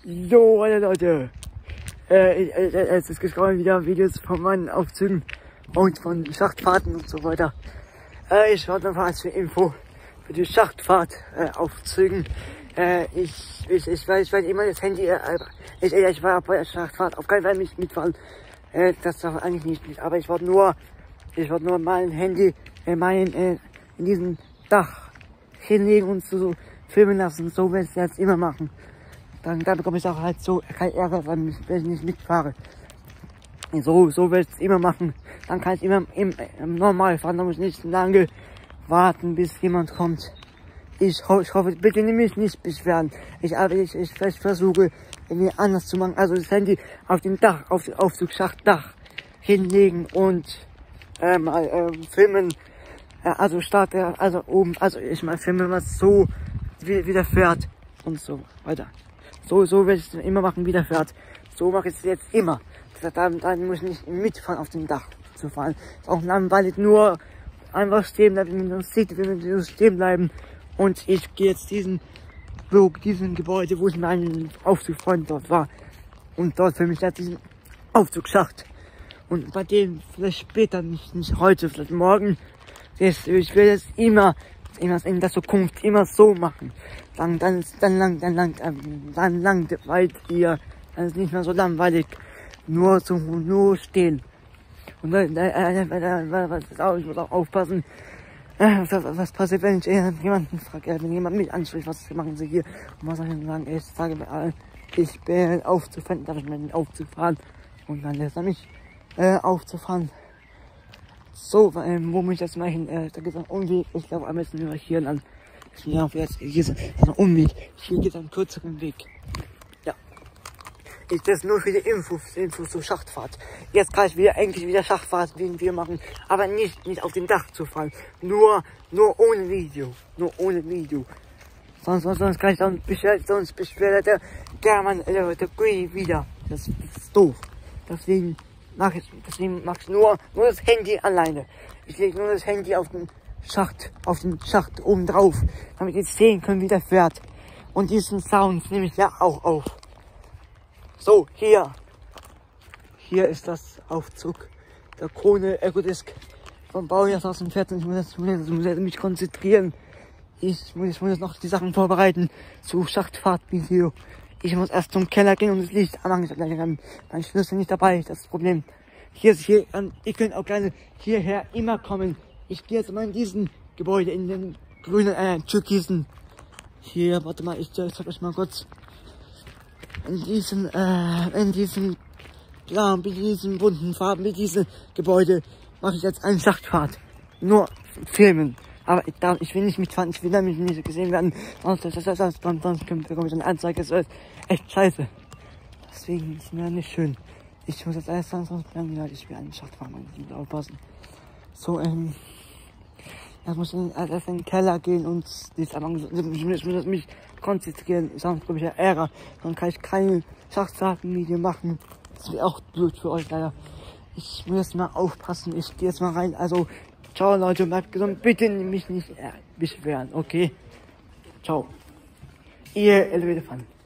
Jo, alle Leute. Es kommen wieder Videos von meinen Aufzügen und von Schachtfahrten und so weiter. Ich warte noch als Info für die Schachtfahrt Aufzügen. Ich werde immer das Handy, ich war bei der Schachtfahrt auf keinen Fall nicht mitfahren. Das darf eigentlich nicht, aber ich wollte nur mein Handy in diesem Dach hinlegen und so filmen lassen. So werde ich es jetzt immer machen. Dann bekomme ich auch halt so kein Ärger, wenn ich nicht mitfahre. So werde ich es immer machen. Dann kann ich immer im Normal fahren, dann muss ich nicht lange warten, bis jemand kommt. Ich hoffe, bitte mich nicht beschweren. Ich versuche, irgendwie anders zu machen. Also das Handy auf dem Dach, auf dem Aufzugsschachtdach hinlegen und filmen. Also also oben, also ich mal filmen, was so wieder fährt und so weiter. So werde ich es immer machen, wieder fährt. So mache ich es jetzt immer. Dann muss ich nicht mitfahren auf dem Dach zu fahren. Ist auch langweilig, nur einfach stehen bleiben, wenn man sieht, wenn wir stehen bleiben. Und ich gehe jetzt diesen Gebäude, wo ich meinen Aufzugfreund dort war. Und dort filme ich jetzt diesen Aufzugsschacht. Und bei dem vielleicht später, nicht heute, vielleicht morgen. Ich will es immer in der Zukunft immer so machen. Dann langweilt ihr. Dann ist nicht mehr so langweilig. Nur stehen. Und ich muss auch aufpassen. Was passiert, wenn ich jemanden frage, wenn jemand mich anspricht, was machen Sie hier? Und was soll ich sagen? Ich sage mir allen, ich bin aufzufahren, darf ich mir aufzufahren. Und dann lässt er mich aufzufahren. So, wo muss ich das machen? Da gibt es einen Umweg. Ich glaube, am besten nur hier lang. Hier ist ein Umweg. Hier geht es einen kürzeren Weg. Ja. Das ist nur für die Infos zur Schachtfahrt. Jetzt kann ich endlich wieder Schachtfahrt wie wir machen. Aber nicht auf dem Dach zu fahren. Nur ohne Video. Nur ohne Video. Sonst kann ich sonst beschwert der German, der Gui wieder. Das ist doof. Deswegen mach ich nur das Handy alleine. Ich lege nur das Handy auf den Schacht oben drauf, damit ihr sehen könnt, wie der fährt. Und diesen Sound nehme ich ja auch auf. So, hier ist das Aufzug der Krone Ecodisk vom Baujahr 2014. Ich muss mich konzentrieren. Ich muss jetzt noch die Sachen vorbereiten zu Schachtfahrtvideo. Ich muss erst zum Keller gehen und das Licht anmachen. Mein Schlüssel nicht dabei, das ist das Problem. Ihr könnt auch gerne hierher immer kommen. Ich gehe jetzt mal in diesen Gebäude, in den grünen, türkisen. Hier, warte mal, ich zeig euch mal kurz. In diesen bunten Farben, mit diesem Gebäude mache ich jetzt eine Schachtfahrt. Nur filmen. Aber ich will nicht mitfahren, ich will damit nicht gesehen werden. Sonst bekomme ich eine Anzeige, das ist echt scheiße. Deswegen ist mir nicht schön. Ich muss jetzt alles sonst bleiben, ich will einen Schacht fahren, ich muss aufpassen. So, jetzt muss ich erst in den Keller gehen und ich muss mich konzentrieren, sonst bekomme ich ja Ärger. Dann kann ich keine Schachtfahrten-Video machen. Das wäre auch blöd für euch leider. Ich muss jetzt mal aufpassen, ich gehe jetzt mal rein, also ciao Leute, bleibt gesund, bitte mich nicht beschweren, okay? Ciao. Ihr Elefant.